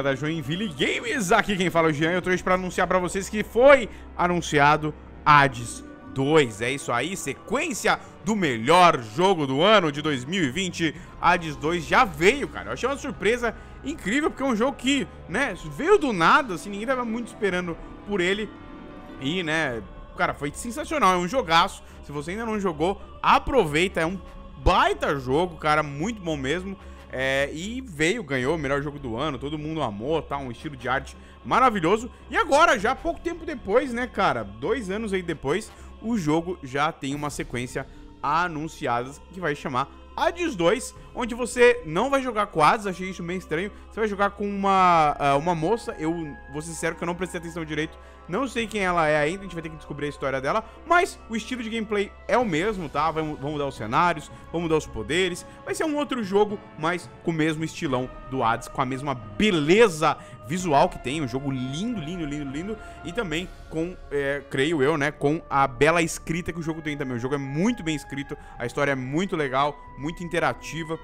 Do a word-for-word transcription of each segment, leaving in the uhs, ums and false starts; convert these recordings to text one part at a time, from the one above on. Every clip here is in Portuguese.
da Joinville Games. Aqui quem fala é o Jean, eu trouxe pra anunciar pra vocês que foi anunciado Hades dois. É isso aí, sequência do melhor jogo do ano de dois mil e vinte. Hades dois já veio, cara. Eu achei uma surpresa incrível, porque é um jogo que, né, veio do nada, assim, ninguém tava muito esperando por ele. E, né, cara, foi sensacional, é um jogaço. Se você ainda não jogou, aproveita, é um baita jogo, cara, muito bom mesmo. É, e veio, ganhou o melhor jogo do ano, todo mundo amou, tá? Um estilo de arte maravilhoso. E agora, já pouco tempo depois, né, cara, dois anos aí depois, o jogo já tem uma sequência anunciada que vai chamar Hades dois, onde você não vai jogar com Hades, achei isso meio estranho. Você vai jogar com uma, uh, uma moça, eu vou ser sincero que eu não prestei atenção direito, não sei quem ela é ainda, a gente vai ter que descobrir a história dela, mas o estilo de gameplay é o mesmo, tá? Vamos mudar os cenários, vamos mudar os poderes, vai ser um outro jogo, mas com o mesmo estilão do Hades, com a mesma beleza visual que tem, um jogo lindo, lindo, lindo, lindo, e também com, é, creio eu, né, com a bela escrita que o jogo tem também. O jogo é muito bem escrito, a história é muito legal, muito interativa.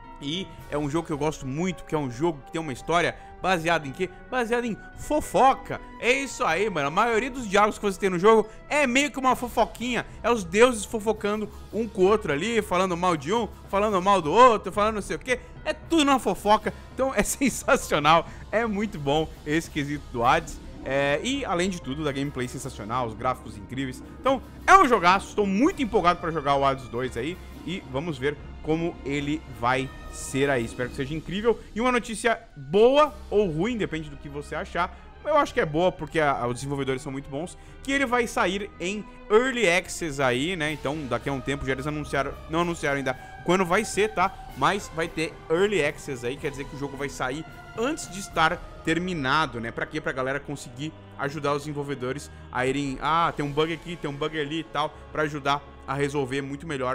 E é um jogo que eu gosto muito, que é um jogo que tem uma história baseada em quê? Baseada em fofoca. É isso aí, mano. A maioria dos diálogos que você tem no jogo é meio que uma fofoquinha. É os deuses fofocando um com o outro ali, falando mal de um, falando mal do outro, falando não sei o quê. É tudo uma fofoca. Então é sensacional. É muito bom esse quesito do Hades. É, e além de tudo, da gameplay sensacional, os gráficos incríveis. Então é um jogaço, estou muito empolgado para jogar o Hades dois aí. E vamos ver como ele vai ser aí, espero que seja incrível. E uma notícia boa ou ruim, depende do que você achar. Eu acho que é boa porque a, a, os desenvolvedores são muito bons. Que ele vai sair em Early Access aí, né? Então daqui a um tempo já eles anunciaram, não anunciaram ainda quando vai ser, tá? Mas vai ter Early Access aí, quer dizer que o jogo vai sair antes de estar terminado, né? Pra quê? Pra galera conseguir ajudar os desenvolvedores a irem... Ah, tem um bug aqui, tem um bug ali e tal, pra ajudar a resolver muito melhor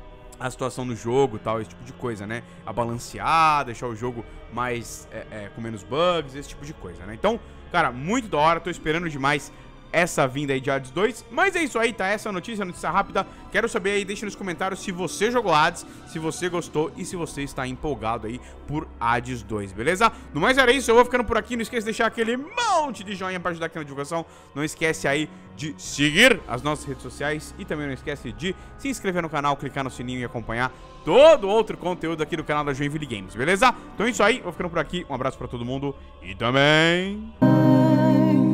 a situação do jogo, tal, esse tipo de coisa, né? A balancear, deixar o jogo mais é, é, com menos bugs, esse tipo de coisa, né? Então, cara, muito da hora, tô esperando demais essa vinda aí de Hades dois. Mas é isso aí, tá? Essa é a notícia, a notícia rápida. Quero saber aí, deixa nos comentários se você jogou Hades, se você gostou e se você está empolgado aí por Hades dois, beleza? No mais era isso, eu vou ficando por aqui. Não esqueça de deixar aquele monte de joinha pra ajudar aqui na divulgação. Não esquece aí de seguir as nossas redes sociais e também não esquece de se inscrever no canal, clicar no sininho e acompanhar todo outro conteúdo aqui do canal da Joinville Games, beleza? Então é isso aí, eu vou ficando por aqui. Um abraço pra todo mundo e também...